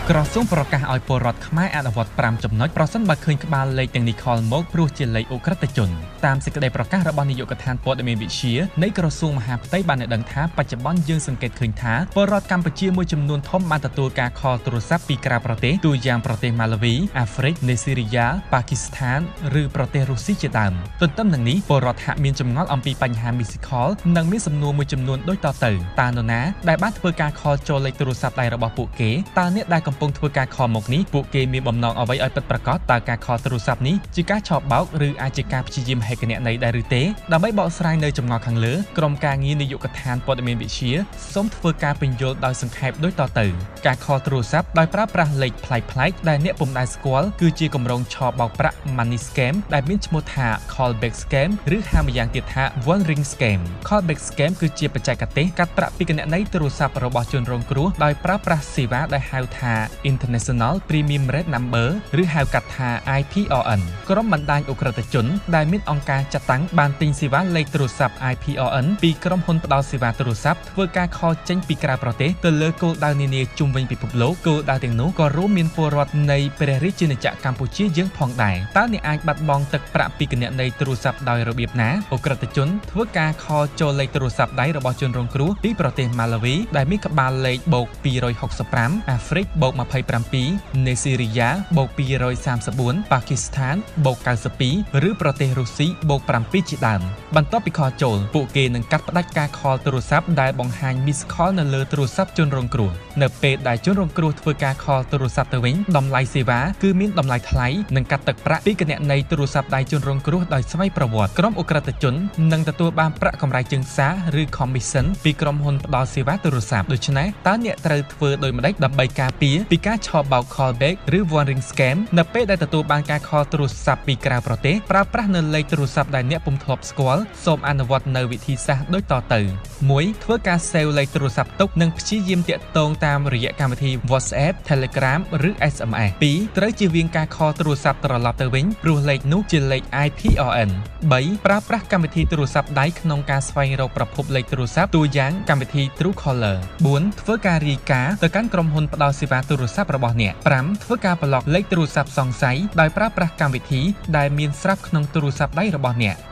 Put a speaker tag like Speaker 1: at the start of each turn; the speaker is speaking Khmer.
Speaker 1: ក្រសួងប្រកាសឲ្យពលរដ្ឋខ្មែរអនុវត្ត5ចំណុចប្រសិនបើឃើញក្បាលលេខទាំងនេះខលមកព្រោះជាលេខអ ுக ្រិតជនតាមសេចក្តីប្រកាសរបស់នាយកដ្ឋានព័ត៌មានវិទ្យានៃក្រសួងមហាផ្ទៃបានដឹងថាបច្ចុប្បន្នយើងសង្កេតឃើញថាពលរដ្ឋកម្ពុជាមួយចំនួនធំបានទទួលការខលទូរស័ព្ទពីក្រៅប្រទេសទូយ៉ាងប្រទេសម៉ាឡាវី អាហ្វ្រិក នេស៊ីរីយ៉ា ប៉ាគីស្ថានឬប្រទេសរុស្ស៊ីជាដើមទន្ទឹមនឹងនេះពលរដ្ឋហាក់មានចម្ងល់អំពីបញ្ហា Miss Call និងមានសំណួរមួយចំនួនដូចតទៅតើនរណាដែលបានធ្វើការខលចូលលេខទូរស័ព្ទដៃរបស់ពួកគេតើអ្នកដែលកំពុងធ្វើការខលមកនេះពួកគេមានបំណងអ្វីឲ្យពិតប្រាកដតើការខលទូរស័ព្ទនេះជាការឆោបបោកឬអាចជាការព្យាយាមហែកគណនីដែរឬទេដើម្បីបកស្រាយនៅចម្ងល់ខាងលើក្រុមការងារនាយកដ្ឋានព័ត៌មានវិទ្យាសូមធ្វើការពន្យល់ដោយសង្ខេបដូចតទៅការខលទូរស័ព្ទដោយប្រើប្រាស់លេខប្លែកៗដែលអ្នកពុំដែលស្គាល់គឺជាគម្រោងឆោបបោកប្រាក់ Money Scam ដែលមានឈ្មោះថា Callback Scam ឬហៅម្យ៉ាងទៀតថា One Ring Scam Callback Scam គឺជាបច្ចេកទេសកាត់ប្រាក់ពីគណនីទូរស័ព្ទរបស់ជនរងគ្រោះដោយប្រើប្រាស់សេវាដែលហៅថា International Premium Rate Number ឬហៅកាត់ថា IPRN ក្រុមបណ្ដាញអ ுக ្រិតជនដែលមានអង្គការចាត់តាំងបានទិញសេវាលេខទូរស័ព្ទ IPRN ពីក្រុមហ៊ុនផ្ដល់សេវាទូរស័ព្ទធ្វើការខលចេញពីក្រៅប្រទេសទៅលើគោលដៅនានាជុំវិញពិភពលោកគោលដៅទាំងនោះក៏រួមមានពលរដ្ឋនៃព្រះរាជាណាចក្រកម្ពុជាយើងផងដែរតើអ្នកអាចបាត់បង់ទឹកប្រាក់ពីគណនីទូរស័ព្ទដោយរបៀបណាអ ுக ្រិតជនធ្វើការខលចូលលេខទូរស័ព្ទដៃរបស់ជនរងគ្រោះពីប្រទេសម៉ាឡាវីដែលមានក្បាលលេខបូក265អាហ្វ្រិកបូក27នេស៊ីរីយ៉ាបូក234ប៉ាគីស្ថានបូក92ឬប្រទេសរុស្ស៊ីបូក7ជាដើមបន្ទាប់ពីខលចូលពួកគេនឹងកាត់ផ្តាច់ការខលទូរស័ព្ទដែលបង្ហាញ Miss Call នៅលើទូរស័ព្ទជនរងគ្រោះនៅពេលដែលជនរងគ្រោះធ្វើការខលទូរស័ព្ទទៅវិញតម្លៃសេវាគឺមានតម្លៃថ្លៃនិងកាត់ទឹកប្រាក់ពីគណនីទូរស័ព្ទដៃជនរងគ្រោះដោយស្វ័យប្រវត្តិក្រុមអ ுக ្រិតជននឹងទទួលបានប្រាក់កម្រៃជើងសារឬ commission ពីក្រុមហ៊ុនផ្ដល់សេវាទូរស័ព្ទដូច្នេះតើអ្នកត្រូវធ្វើដូចម្តេចដើម្បីការពារពីការឆោបបោក callback ឬ One Ring Scam នៅពេលដែលទទួលបានការខលទូរស័ព្ទពីក្រៅប្រទេសប្រើប្រាស់នៅលេខទូរស័ព្ទដែលអ្នកពុំធ្លាប់ស្គាល់សូមអនុវត្តនៅវិធីសាស្ត្រដូចតទៅ 1. ធ្វើការ save លេខទូរស័ព្ទទុកនិងព្យាយាមទាក់ទងតាមរយៈកម្មវិធី WhatsApp Telegram ឬ SMS 2. ត្រូវជៀសវាងការខលទូរស័ព្ទត្រឡប់ទៅវិញព្រោះលេខនោះជាលេខ IPRN 3. ប្រើប្រាស់កម្មវិធីទូរស័ព្ទដៃក្នុងការស្វែងរកប្រភពលេខទូរស័ព្ទទូយ៉ាងកម្មវិធី Truecaller 4. ធ្វើការរាយការណ៍ទៅកាន់ក្រុមហ៊ុនផ្ដល់សេវាទូរស័ព្ទរបស់អ្នក 5. ធ្វើការប្លុកលេខទូរស័ព្ទសង្ស័យដោយប្រើប្រាស់កម្មវិធីដែលមានស្រាប់ក្នុងទូរស័ព្ទដៃរបស់អ្នក